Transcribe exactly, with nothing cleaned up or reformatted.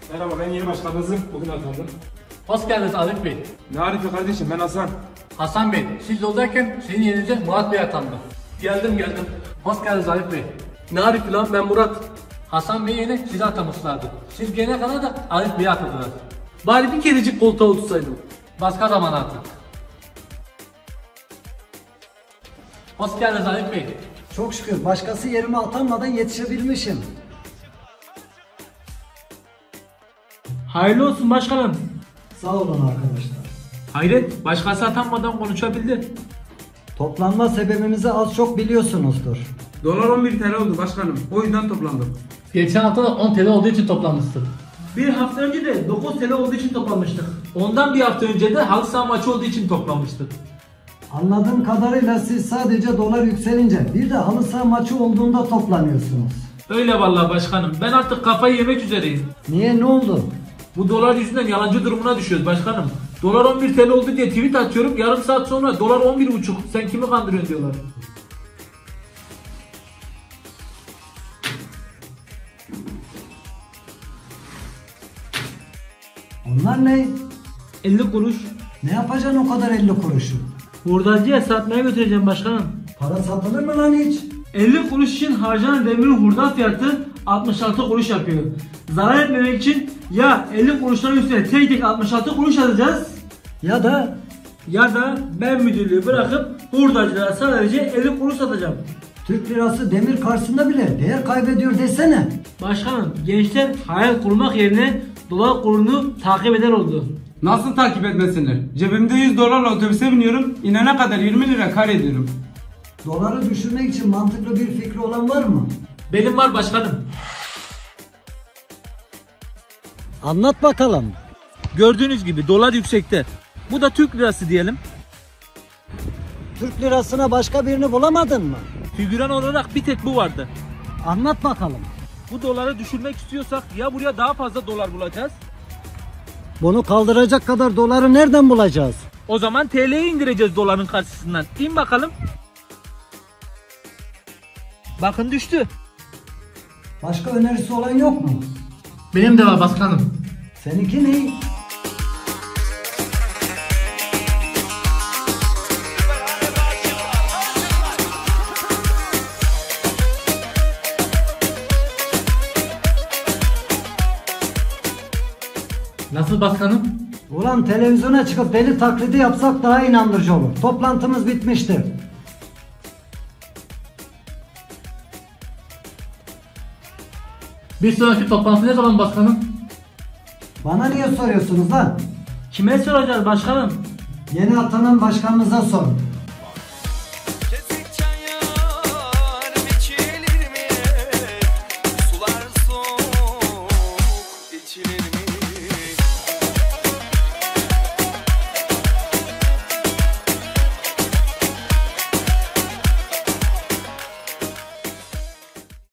Merhaba, ben yeni başkanınızım. Bugün atandım. Hoş geldiniz Arif Bey. Ne Arif'i kardeşim, ben Hasan. Hasan Bey, siz yoldayken senin yerinize Murat Bey atandı. Geldim geldim. Hoş geldiniz Arif Bey. Ne Arif lan, ben Murat. Hasan Bey yine sizi atamışlardı. Siz gelene kadar da Arif Bey'i atadılar. Bari bir kerecik koltuğa otursaydım. Başka zaman artık. Hoş geldiniz Arif Bey. Çok şükür başkası yerime atanmadan yetişebilmişim. Hayırlı olsun başkanım. Sağ olun arkadaşlar. Hayret, başkası atanmadan konuşabildi. Toplanma sebebimizi az çok biliyorsunuzdur. Dolar on bir T L oldu başkanım. O yüzden toplandım. Geçen hafta da on T L olduğu için toplanmıştık. Bir hafta önce de dokuz T L olduğu için toplanmıştık. Ondan bir hafta önce de halı saha maçı olduğu için toplanmıştık. Anladığım kadarıyla siz sadece dolar yükselince bir de halı saha maçı olduğunda toplanıyorsunuz. Öyle vallahi başkanım. Ben artık kafayı yemek üzereyim. Niye, ne oldu? Bu dolar yüzünden yalancı durumuna düşüyoruz başkanım. Dolar on bir T L oldu diye tweet atıyorum. Yarım saat sonra dolar on bir buçuk. Sen kimi kandırıyorsun diyorlar. Onlar ne? elli kuruş. Ne yapacaksın o kadar elli kuruşu? Hurdacıya satmaya götüreceğim başkanım. Para satılır mı lan hiç? elli kuruş için harcanan demirin hurda fiyatı altmış altı kuruş yapıyor. Zarar etmemek için ya elli kuruşların üstüne tek tek altmış altı kuruş atacağız Ya da ya da ben müdürlüğü bırakıp hurdacılara sadece elli kuruş satacağım. Türk lirası demir karşısında bile değer kaybediyor desene. Başkanım, gençler hayal kurmak yerine dolar kurunu takip eder oldu. Nasıl takip etmesinler? Cebimde yüz dolarla otobüse biniyorum. İnene kadar yirmi lira kar ediyorum. Doları düşürmek için mantıklı bir fikri olan var mı? Benim var başkanım. Anlat bakalım. Gördüğünüz gibi dolar yüksekte. Bu da Türk lirası diyelim. Türk lirasına başka birini bulamadın mı? Figüran olarak bir tek bu vardı. Anlat bakalım. Bu doları düşürmek istiyorsak ya buraya daha fazla dolar bulacağız. Bunu kaldıracak kadar doları nereden bulacağız? O zaman T L'yi indireceğiz doların karşısından. İn bakalım. Bakın düştü. Başka önerisi olan yok mu? Benim de var başkanım. Seninki ne? Nasıl başkanım? Ulan televizyona çıkıp deli taklidi yapsak daha inandırıcı olur. Toplantımız bitmiştir. Bir sonraki toplantı ne zaman başkanım? Bana niye soruyorsunuz lan? Kime soracağız başkanım? Yeni atanan başkanınıza sorun.